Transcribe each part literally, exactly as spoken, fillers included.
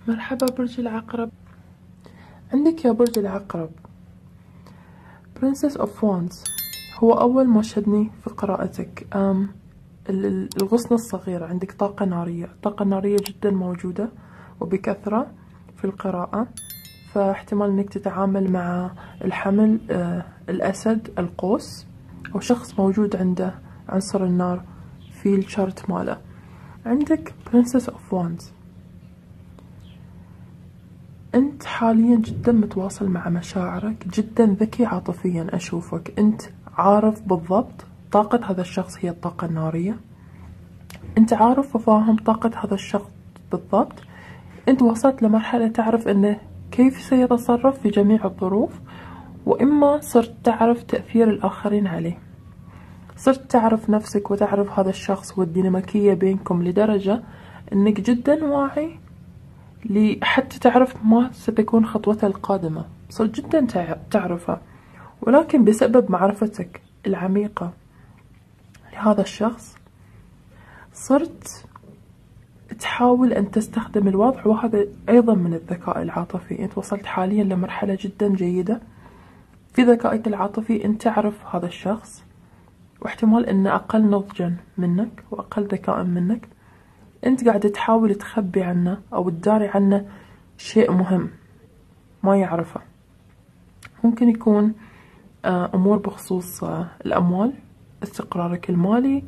مرحبا برج العقرب. عندك يا برج العقرب Princess of Wands. هو أول ما شدني في قراءتك أم الغصن الصغير، عندك طاقة نارية، الطاقة النارية جدا موجودة وبكثرة في القراءة، فاحتمال انك تتعامل مع الحمل، آه الأسد، القوس، أو شخص موجود عنده عنصر النار في الشارت ماله. عندك Princess of Wands. أنت حاليا جدا متواصل مع مشاعرك، جدا ذكي عاطفيا، أشوفك أنت عارف بالضبط طاقة هذا الشخص هي الطاقة النارية، أنت عارف وفاهم طاقة هذا الشخص بالضبط. أنت وصلت لمرحلة تعرف أنه كيف سيتصرف في جميع الظروف، وإما صرت تعرف تأثير الآخرين عليه، صرت تعرف نفسك وتعرف هذا الشخص والديناميكية بينكم لدرجة أنك جدا واعي حتى تعرف ما ستكون خطوته القادمة، صرت جدا تعرفها. ولكن بسبب معرفتك العميقة لهذا الشخص صرت تحاول أن تستخدم الوضع، وهذا أيضا من الذكاء العاطفي. أنت وصلت حاليا لمرحلة جدا جيدة في ذكائك العاطفي، أنت تعرف هذا الشخص، واحتمال أنه أقل نضجا منك وأقل ذكاء منك، أنت قاعد تحاول تخبي عنه أو تداري عنه شيء مهم ما يعرفه. ممكن يكون أمور بخصوص الأموال، استقرارك المالي،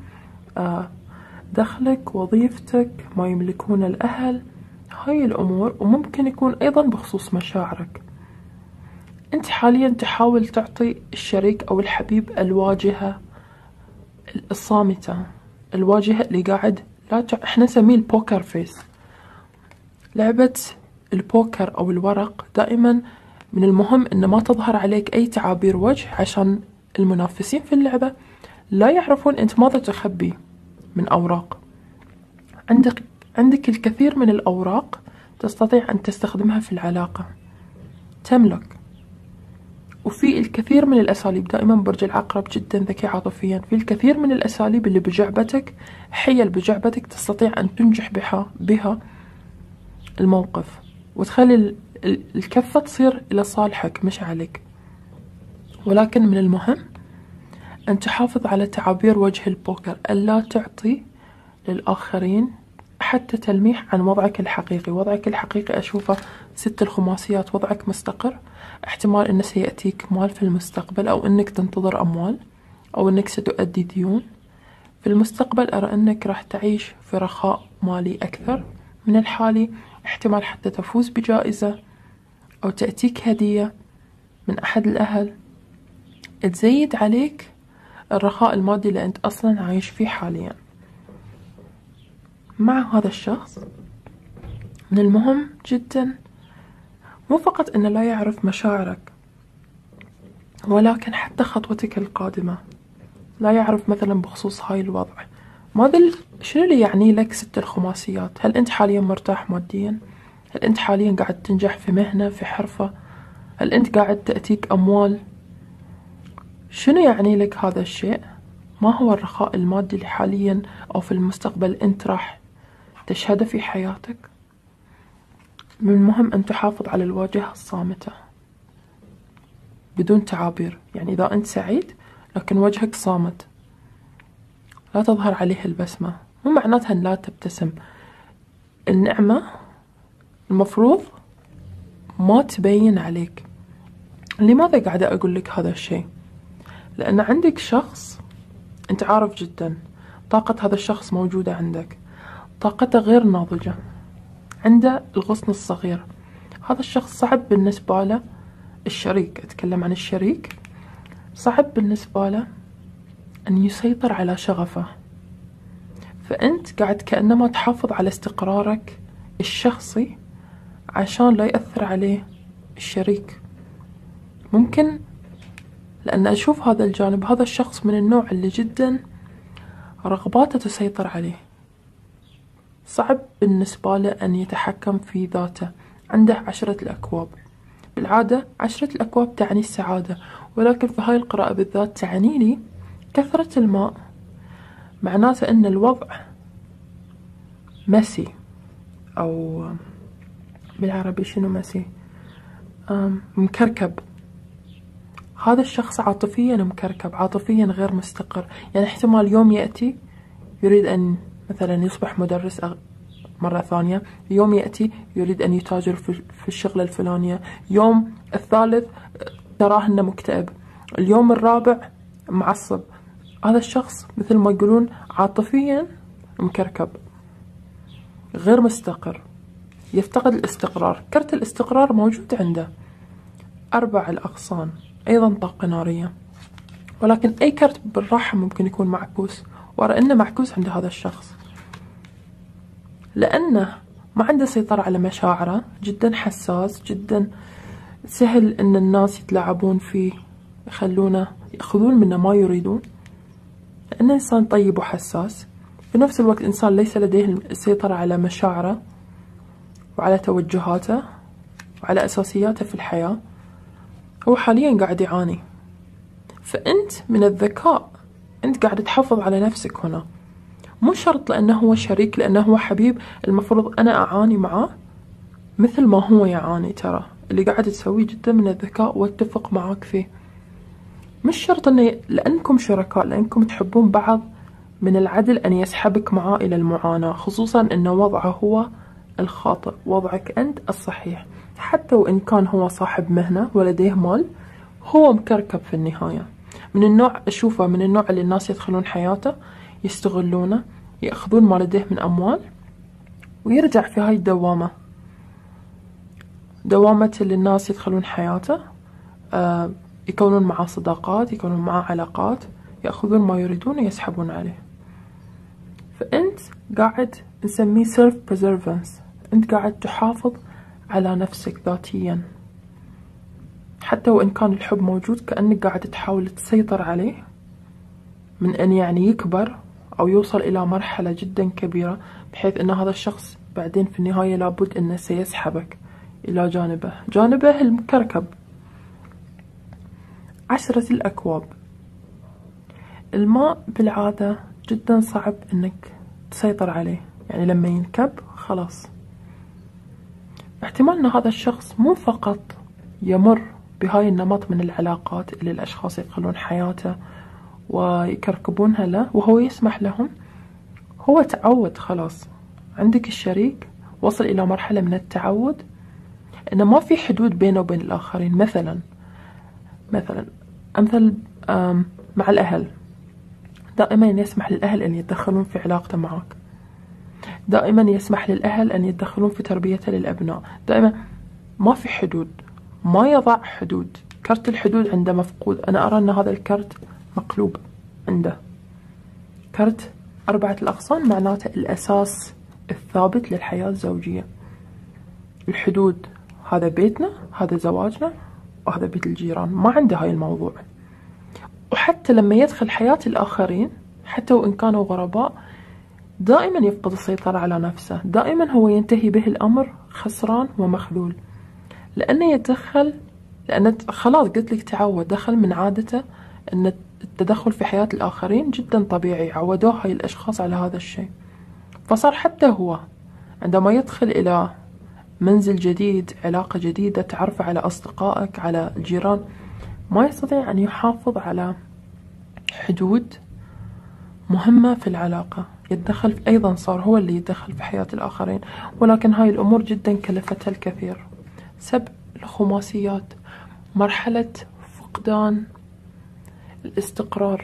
دخلك، وظيفتك، ما يملكون الأهل، هاي الأمور. وممكن يكون أيضا بخصوص مشاعرك. أنت حاليا تحاول تعطي الشريك أو الحبيب الواجهة الصامتة، الواجهة اللي قاعد لا ت... احنا نسميه البوكر فيس. لعبة البوكر أو الورق دائما من المهم أن ما تظهر عليك أي تعابير وجه، عشان المنافسين في اللعبة لا يعرفون أنت ماذا تخبي من أوراق. عندك عندك الكثير من الأوراق تستطيع أن تستخدمها في العلاقة، تملك. وفي الكثير من الأساليب، دائما برج العقرب جدا ذكي عاطفيا، في الكثير من الأساليب اللي بجعبتك، حيل بجعبتك تستطيع أن تنجح بها بها الموقف، وتخلي الكفة تصير إلى صالحك مش عليك. ولكن من المهم أن تحافظ على تعابير وجه البوكر، ألا تعطي للآخرين حتى تلميح عن وضعك الحقيقي. وضعك الحقيقي أشوفه ست الخماسيات، وضعك مستقر، احتمال أنه سيأتيك مال في المستقبل، أو أنك تنتظر أموال، أو أنك ستؤدي ديون في المستقبل. أرى أنك راح تعيش في رخاء مالي أكثر من الحالي، احتمال حتى تفوز بجائزة أو تأتيك هدية من أحد الأهل تزيد عليك الرخاء المادي اللي أنت أصلا عايش فيه حاليا. مع هذا الشخص من المهم جدا مو فقط أنه لا يعرف مشاعرك، ولكن حتى خطوتك القادمة لا يعرف. مثلا بخصوص هاي الوضع، ماذا شنو اللي يعني لك ست الخماسيات؟ هل أنت حاليا مرتاح ماديا؟ هل أنت حاليا قاعد تنجح في مهنة، في حرفة؟ هل أنت قاعد تأتيك أموال؟ شنو يعني لك هذا الشيء؟ ما هو الرخاء المادي اللي حاليا أو في المستقبل أنت راح تشهده في حياتك؟ من المهم أن تحافظ على الواجهة الصامتة بدون تعابير. يعني إذا أنت سعيد لكن وجهك صامت، لا تظهر عليه البسمة، مو معناتها أن لا تبتسم. النعمة المفروض ما تبين عليك. لماذا قاعدة أقول لك هذا الشيء؟ لأن عندك شخص أنت عارف جدا طاقة هذا الشخص موجودة عندك، طاقته غير ناضجة، عنده الغصن الصغير. هذا الشخص صعب بالنسبة له، الشريك، أتكلم عن الشريك، صعب بالنسبة له أن يسيطر على شغفه. فأنت قاعد كأنما تحافظ على استقرارك الشخصي عشان لا يأثر عليه الشريك. ممكن لأن أشوف هذا الجانب، هذا الشخص من النوع اللي جدا رغباته تسيطر عليه، صعب بالنسبة له أن يتحكم في ذاته. عنده عشرة الأكواب، بالعادة عشرة الأكواب تعني السعادة، ولكن في هاي القراءة بالذات تعني لي كثرة الماء، معناته أن الوضع مسي أو بالعربي شنو مسي؟ مكركب. هذا الشخص عاطفيا مكركب، عاطفيا غير مستقر. يعني احتمال يوم يأتي يريد أن مثلا يصبح مدرس مرة ثانية، يوم يأتي يريد أن يتاجر في الشغلة الفلانية، يوم الثالث تراه أنه مكتئب، اليوم الرابع معصب. هذا الشخص مثل ما يقولون عاطفيا مكركب غير مستقر، يفتقد الاستقرار. كرت الاستقرار موجود عنده. أربع الأغصان أيضا طاقة نارية، ولكن أي كرت بالراحة ممكن يكون معكوس، وأرى أنه معكوس عند هذا الشخص لأنه ما عنده سيطرة على مشاعره، جدا حساس، جدا سهل أن الناس يتلاعبون فيه، يخلونه يأخذون منه ما يريدون، لأنه إنسان طيب وحساس. في نفس الوقت إنسان ليس لديه السيطرة على مشاعره وعلى توجهاته وعلى أساسياته في الحياة. هو حاليا قاعد يعاني، فأنت من الذكاء أنت قاعد تحافظ على نفسك هنا. مو شرط لأنه هو شريك، لأنه هو حبيب المفروض أنا أعاني معاه مثل ما هو يعاني. ترى اللي قاعد تسويه جدا من الذكاء واتفق معاك فيه. مش شرط أنه لأنكم شركاء، لأنكم تحبون بعض، من العدل أن يسحبك معاه إلى المعاناة، خصوصا أن وضعه هو الخاطئ، وضعك أنت الصحيح. حتى وإن كان هو صاحب مهنة ولديه مال، هو مكركب في النهاية. من النوع أشوفه من النوع اللي الناس يدخلون حياته يستغلونه، يأخذون ما لديه من أموال ويرجع في هاي الدوامة، دوامة اللي الناس يدخلون حياته، آه يكونون معاه صداقات، يكونون معاه علاقات، يأخذون ما يريدون ويسحبون عليه. فأنت قاعد نسميه self preservance، أنت قاعد تحافظ على نفسك ذاتيا، حتى وإن كان الحب موجود كأنك قاعد تحاول تسيطر عليه من أن يعني يكبر أو يوصل إلى مرحلة جدا كبيرة، بحيث أن هذا الشخص بعدين في النهاية لابد أنه سيسحبك إلى جانبه، جانبه المكركب. عشرة الأكواب. الماء بالعادة جدا صعب أنك تسيطر عليه، يعني لما ينكب خلاص. احتمال أن هذا الشخص مو فقط يمر بهاي النمط من العلاقات اللي الأشخاص يدخلون حياته ويكركبونها له وهو يسمح لهم، هو تعود خلاص. عندك الشريك وصل إلى مرحلة من التعود أنه ما في حدود بينه وبين الآخرين. مثلا مثلا أمثل مع الأهل، دائما يسمح للأهل أن يتدخلون في علاقته معك، دائما يسمح للأهل أن يتدخلون في تربيته للأبناء، دائما ما في حدود، ما يضع حدود. كرت الحدود عنده مفقود. أنا أرى أن هذا الكرت مقلوب عنده. كرت أربعة الأغصان معناته الأساس الثابت للحياة الزوجية. الحدود، هذا بيتنا، هذا زواجنا، وهذا بيت الجيران. ما عنده هاي الموضوع. وحتى لما يدخل حياة الآخرين حتى وإن كانوا غرباء دائما يفقد السيطرة على نفسه، دائما هو ينتهي به الأمر خسران ومخذول، لأنه يتدخل، لأنه خلاص قلت لك تعود، دخل من عادته أن التدخل في حياة الآخرين جدا طبيعي، عودوه هاي الأشخاص على هذا الشيء. فصار حتى هو عندما يدخل إلى منزل جديد، علاقة جديدة، تعرف على أصدقائك، على الجيران، ما يستطيع أن يحافظ على حدود مهمة في العلاقة. يتدخل أيضا، صار هو اللي يتدخل في حياة الآخرين، ولكن هاي الأمور جدا كلفتها الكثير. سبع الخماسيات. مرحلة فقدان الاستقرار،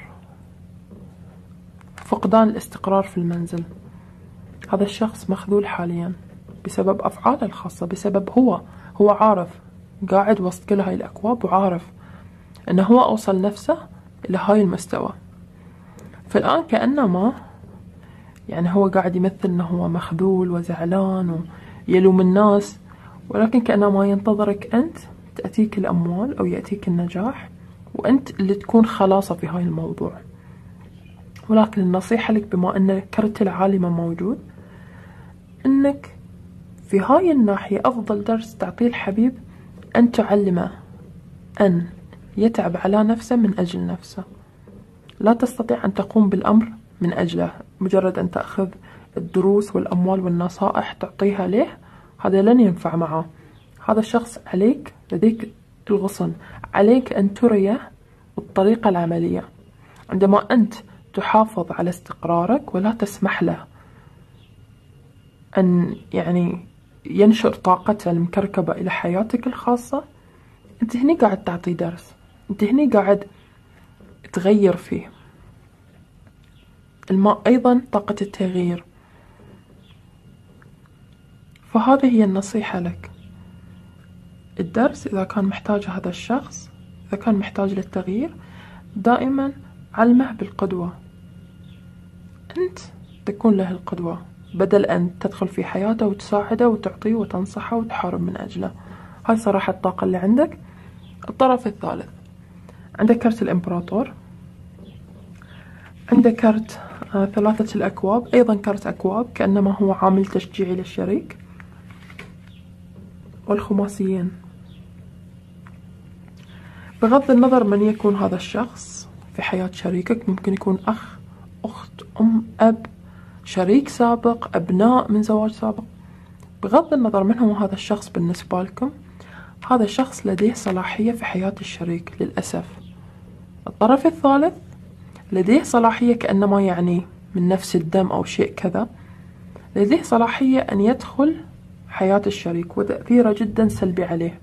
فقدان الاستقرار في المنزل. هذا الشخص مخذول حاليا بسبب أفعاله الخاصة، بسبب هو هو عارف، قاعد وسط كل هاي الأكواب وعارف أنه هو أوصل نفسه إلى هاي المستوى. فالآن كأنما يعني هو قاعد يمثل أنه هو مخذول وزعلان ويلوم الناس، ولكن كأنما ينتظرك أنت تأتيك الأموال أو يأتيك النجاح، وأنت اللي تكون خلاصة في هاي الموضوع. ولكن النصيحة لك بما أن كرت العالمة موجود، أنك في هاي الناحية أفضل درس تعطيه الحبيب أن تعلمه أن يتعب على نفسه من أجل نفسه. لا تستطيع أن تقوم بالأمر من أجله، مجرد أن تأخذ الدروس والأموال والنصائح تعطيها له، هذا لن ينفع معه. هذا الشخص عليك، لديك الغصن، عليك أن تريه بالطريقة العملية. عندما أنت تحافظ على استقرارك ولا تسمح له أن يعني ينشر طاقته المكركبة إلى حياتك الخاصة، أنت هني قاعد تعطي درس، أنت هني قاعد تغير فيه. الماء أيضا طاقة التغيير. فهذه هي النصيحة لك. الدرس إذا كان محتاج هذا الشخص، إذا كان محتاج للتغيير، دائما علمه بالقدوة. أنت تكون له القدوة بدل أن تدخل في حياته وتساعده وتعطيه وتنصحه وتحارب من أجله. هاي صراحة الطاقة اللي عندك. الطرف الثالث، عندك كرت الإمبراطور، عندك كرت آه ثلاثة الأكواب، أيضا كرت أكواب كأنما هو عامل تشجيعي للشريك، والخماسيين. بغض النظر من يكون هذا الشخص في حياة شريكك، ممكن يكون أخ، أخت، أم، أب، شريك سابق، أبناء من زواج سابق. بغض النظر من هو هذا الشخص بالنسبة لكم، هذا الشخص لديه صلاحية في حياة الشريك للأسف. الطرف الثالث لديه صلاحية كأنما يعني من نفس الدم أو شيء كذا، لديه صلاحية أن يدخل حياة الشريك وتأثيره جدا سلبي عليه.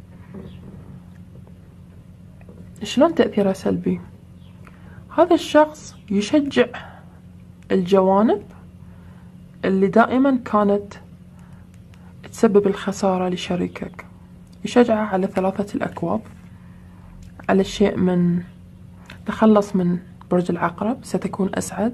شلون تأثيره سلبي؟ هذا الشخص يشجع الجوانب اللي دائما كانت تسبب الخسارة لشريكك، يشجعه على ثلاثة الأكواب، على الشيء من تخلص من برج العقرب ستكون أسعد.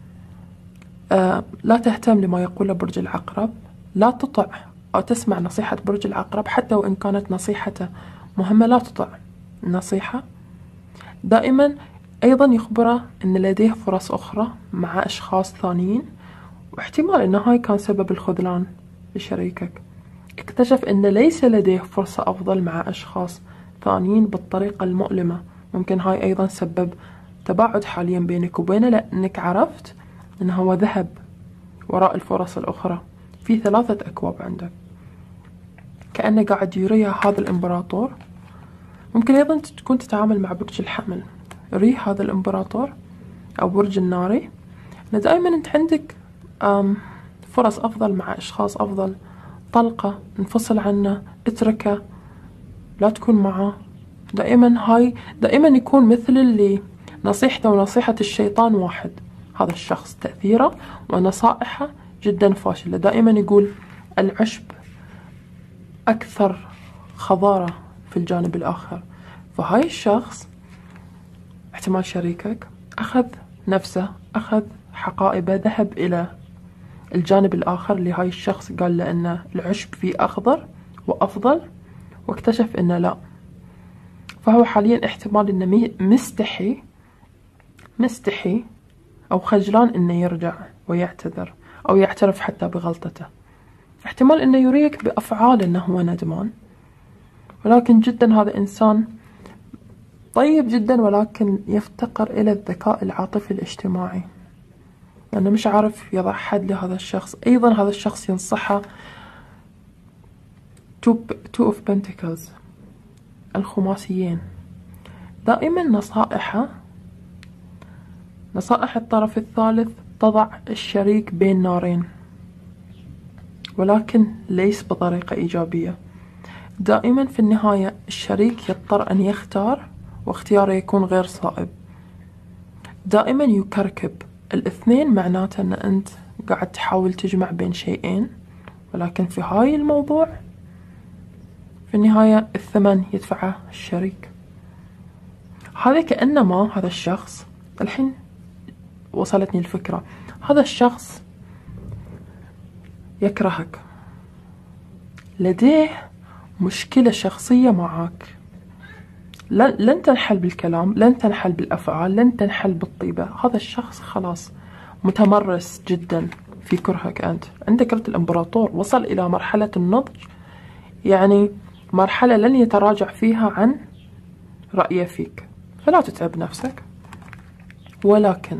آه لا تهتم لما يقوله برج العقرب، لا تطع أو تسمع نصيحة برج العقرب حتى وإن كانت نصيحته مهمة، لا تطع النصيحة. دائما أيضا يخبره أن لديه فرص أخرى مع أشخاص ثانيين، واحتمال أن هاي كان سبب الخذلان لشريكك. اكتشف أن ليس لديه فرصة أفضل مع أشخاص ثانيين بالطريقة المؤلمة. ممكن هاي أيضا سبب تباعد حاليا بينك وبينه، لأنك عرفت أنه هو ذهب وراء الفرص الأخرى. في ثلاثة أكواب عندك، كأنه قاعد يريها هذا الإمبراطور. ممكن أيضا تكون تتعامل مع برج الحمل، ريح هذا الإمبراطور أو برج الناري، أن دائما أنت عندك فرص أفضل مع أشخاص أفضل. طلقة، انفصل عنه، اتركه، لا تكون معه. دائما هاي دائما يكون مثل اللي نصيحته ونصيحة الشيطان واحد. هذا الشخص تأثيره ونصائحه جدا فاشلة. دائما يقول العشب أكثر خضارة في الجانب الآخر. فهاي الشخص احتمال شريكك أخذ نفسه، أخذ حقائبه، ذهب إلى الجانب الآخر اللي هاي الشخص قال له أن العشب فيه أخضر وأفضل، واكتشف أنه لا. فهو حاليا احتمال أنه مستحي مستحي أو خجلان أنه يرجع ويعتذر أو يعترف حتى بغلطته. احتمال أنه يريك بأفعال أنه هو ندمان، ولكن جدا هذا إنسان طيب جدا، ولكن يفتقر إلى الذكاء العاطفي الاجتماعي، لأنه مش عارف يضع حد لهذا الشخص. أيضا هذا الشخص ينصحه two of pentacles، الخماسيين. دائما نصائحه نصائح الطرف الثالث تضع الشريك بين نارين، ولكن ليس بطريقة إيجابية. دائما في النهاية الشريك يضطر أن يختار، واختياره يكون غير صائب. دائما يكركب الاثنين، معناته أن أنت قاعد تحاول تجمع بين شيئين، ولكن في هاي الموضوع في النهاية الثمن يدفعه الشريك. هذا كأنما هذا الشخص، الحين وصلتني الفكرة، هذا الشخص يكرهك، لديه مشكلة شخصية معك، لن تنحل بالكلام، لن تنحل بالأفعال، لن تنحل بالطيبة. هذا الشخص خلاص متمرس جدا في كرهك أنت. عندك كرت الإمبراطور، وصل إلى مرحلة النضج، يعني مرحلة لن يتراجع فيها عن رأيه فيك، فلا تتعب نفسك. ولكن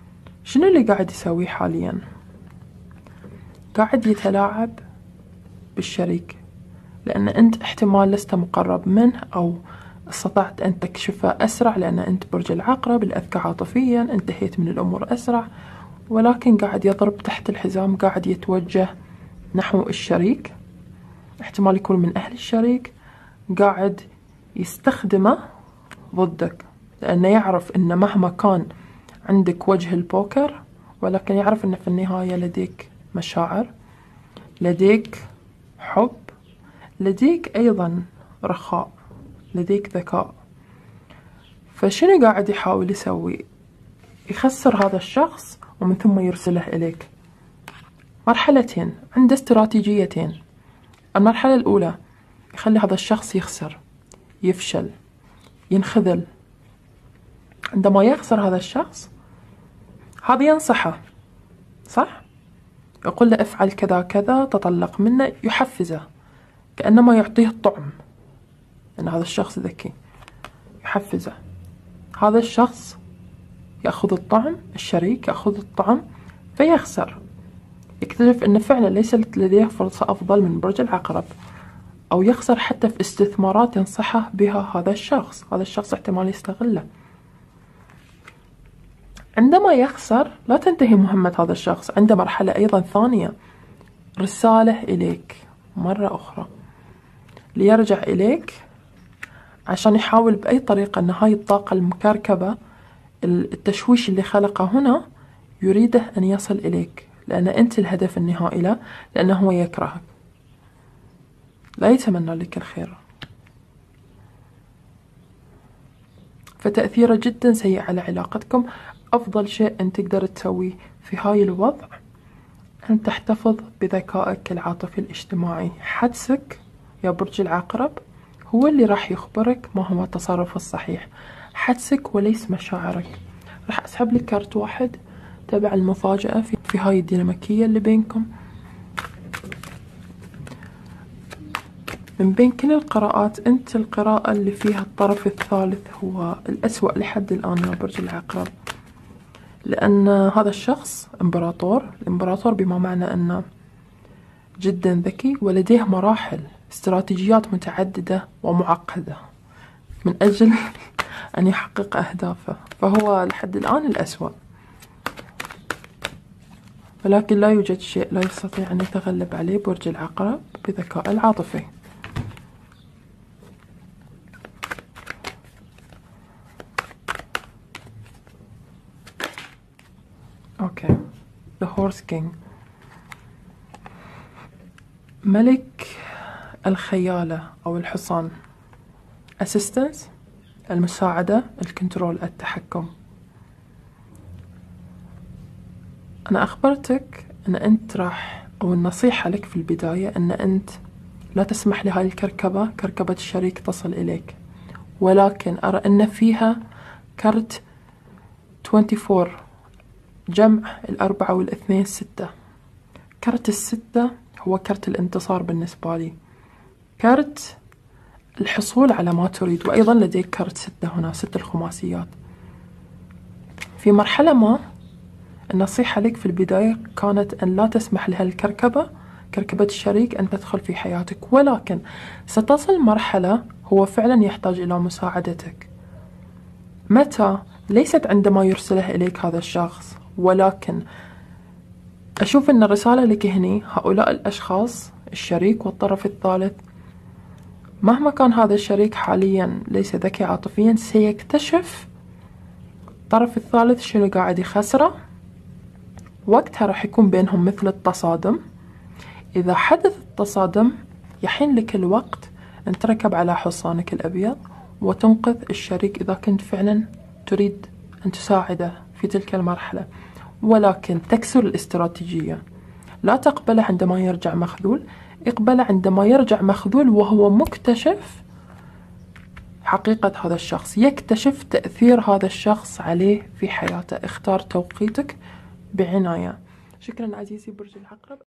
شنو اللي قاعد يسويه حاليا؟ قاعد يتلاعب بالشريك، لأن أنت احتمال لست مقرب منه أو استطعت أن تكشفه أسرع، لأن أنت برج العقرب الأذكى عاطفيا، انتهيت من الأمور أسرع، ولكن قاعد يضرب تحت الحزام، قاعد يتوجه نحو الشريك. احتمال يكون من أهل الشريك، قاعد يستخدمه ضدك، لأنه يعرف أن مهما كان عندك وجه البوكر، ولكن يعرف أن في النهاية لديك مشاعر، لديك حب، لديك أيضا رخاء، لديك ذكاء. فشنو قاعد يحاول يسوي؟ يخسر هذا الشخص ومن ثم يرسله إليك. مرحلتين، عنده استراتيجيتين. المرحلة الأولى يخلي هذا الشخص يخسر، يفشل، ينخذل. عندما يخسر هذا الشخص، هذا ينصحه، صح؟ يقول له افعل كذا كذا، تطلق منه، يحفزه، كأنما يعطيه الطعم، لأن هذا الشخص ذكي، يحفزه. هذا الشخص يأخذ الطعم، الشريك يأخذ الطعم فيخسر، يكتشف أن فعلا ليس لديه فرصة أفضل من برج العقرب، أو يخسر حتى في استثمارات ينصحه بها هذا الشخص. هذا الشخص احتمال يستغله. عندما يخسر لا تنتهي مهمة هذا الشخص، عنده مرحلة أيضا ثانية، رسالة إليك مرة أخرى، ليرجع إليك عشان يحاول بأي طريقة أن هاي الطاقة المكركبة، التشويش اللي خلقه هنا، يريده أن يصل إليك، لأن أنت الهدف النهائي له، لأنه هو يكرهك، لا يتمنى لك الخير. فتأثيره جدا سيء على علاقتكم. أفضل شيء أن تقدر تسويه في هاي الوضع أن تحتفظ بذكائك العاطفي الاجتماعي. حدسك يا برج العقرب هو اللي راح يخبرك ما هو التصرف الصحيح، حدسك وليس مشاعرك. راح أسحب لك كارت واحد تبع المفاجأة في, في هاي الديناميكية اللي بينكم. من بين كل القراءات، أنت القراءة اللي فيها الطرف الثالث هو الأسوأ لحد الآن يا برج العقرب، لأن هذا الشخص إمبراطور. الإمبراطور بما معنى أنه جدا ذكي ولديه مراحل، استراتيجيات متعددة ومعقدة من أجل أن يحقق أهدافه، فهو لحد الآن الأسوأ. ولكن لا يوجد شيء لا يستطيع أن يتغلب عليه برج العقرب بذكاء العاطفي. أوكي، The Horse King، ملك الخيالة أو الحصان. Assistance، المساعدة، الكنترول، التحكم. أنا أخبرتك أن أنت راح، أو النصيحة لك في البداية، أن أنت لا تسمح لهذه الكركبة، كركبة الشريك، تصل إليك. ولكن أرى أن فيها كرت أربعة وعشرين، جمع الأربعة والاثنين ستة. كرت الستة هو كرت الانتصار بالنسبة لي، كرت الحصول على ما تريد. وأيضا لديك كرت ستة هنا، ست الخماسيات. في مرحلة ما النصيحة لك في البداية كانت أن لا تسمح لها الكركبة، كركبة الشريك، أن تدخل في حياتك. ولكن ستصل مرحلة هو فعلا يحتاج إلى مساعدتك. متى؟ ليست عندما يرسله إليك هذا الشخص، ولكن أشوف أن الرسالة لك هني، هؤلاء الأشخاص، الشريك والطرف الثالث، مهما كان هذا الشريك حاليا ليس ذكي عاطفيا، سيكتشف الطرف الثالث شنو قاعد يخسره. وقتها راح يكون بينهم مثل التصادم. إذا حدث التصادم يحين لك الوقت أن تركب على حصانك الأبيض وتنقذ الشريك إذا كنت فعلا تريد أن تساعده في تلك المرحلة. ولكن تكسر الاستراتيجية، لا تقبله عندما يرجع مخذول، اقبله عندما يرجع مخذول وهو مكتشف حقيقة هذا الشخص، يكتشف تأثير هذا الشخص عليه في حياته. اختار توقيتك بعناية. شكرا عزيزي برج العقرب.